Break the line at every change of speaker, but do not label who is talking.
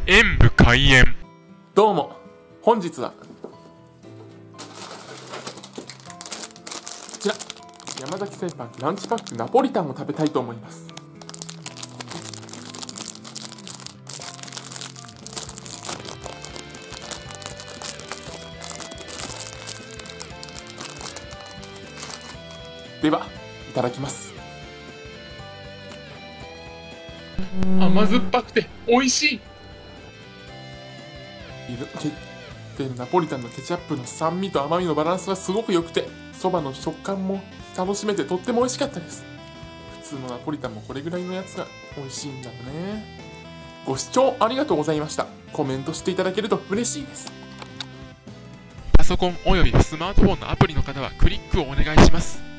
演武開演。
どうも、本日はこちら山崎製パンランチパックナポリタンを食べたいと思います。では、いただきます。
甘酸っぱくて美味しい。
ナポリタンのケチャップの酸味と甘みのバランスがすごく良くて、そばの食感も楽しめてとっても美味しかったです。普通のナポリタンもこれぐらいのやつが美味しいんだよね。ご視聴ありがとうございました。コメントしていただけると嬉しいです。
パソコンおよびスマートフォンのアプリの方はクリックをお願いします。